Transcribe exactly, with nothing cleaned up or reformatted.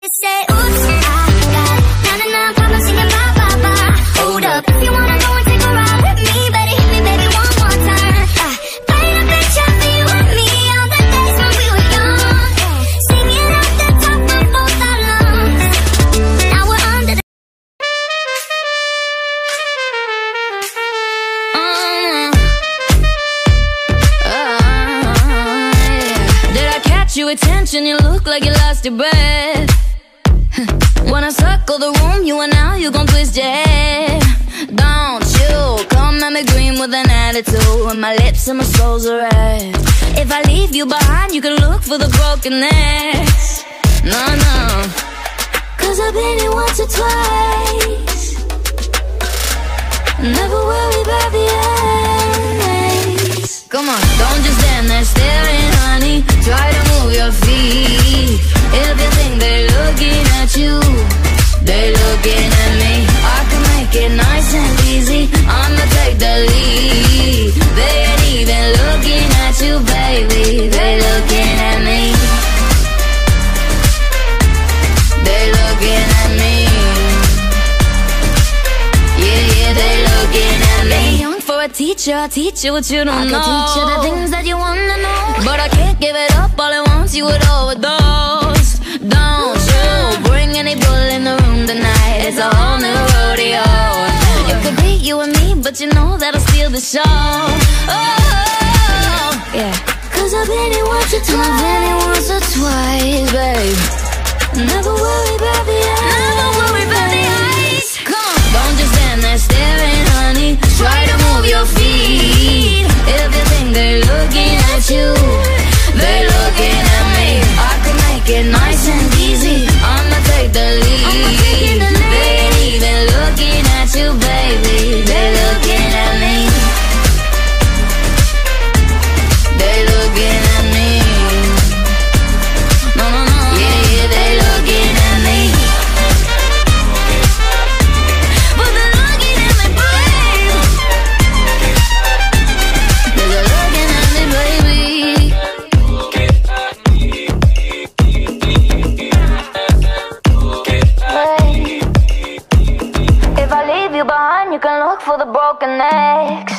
to say, oops, I got ninety-nine problems singing bye, bye, bye. Hold up, if you wanna go and take a ride with me, better hit me, baby, one more time. I paint a picture for you and me on the days when we were young, singing at the top of both our lungs. Now we're under the uh, uh, yeah. Did I catch your attention? You look like you lost your breath. Wanna circle the room, you and now you gon' twist your head. Don't you come at me green with an attitude, with my lips and my soul's a red. If I leave you behind, you can look for the broken necks. No, no, cause I've been here once or twice. Never worry about the ends. Come on, don't just stand there staring, honey. Try to move your feet. If you think they're looking at you, they're looking at me. I can make it nice and easy, I'ma take the lead. They ain't even looking at you, baby, they looking at me. They looking at me. Yeah, yeah, they looking at me. Young for a teacher, I teach you what you don't I know. I can teach you the things that you wanna know, but I can't give it up all at once, you would overdose. Don't you bring any bull in the room tonight, it's a whole new rodeo. It could be you and me, but you know that'll steal the show. Oh, yeah, cause I've been here once or twice. I've been here once or twice, babe. Never worry about the ice. Never worry about the ice. Come on, don't just stand there staring, honey. Try to move your feet. If you think they're looking at you, they're looking at me. I can make it nice and easy, I'ma take the lead. They ain't even looking at you, baby, they're looking at me. They're looking at me. No, no, no. Yeah, yeah, they're looking at me. But they're looking at me, babe. They're looking at me, baby. If I leave you behind, you can look for the broken necks.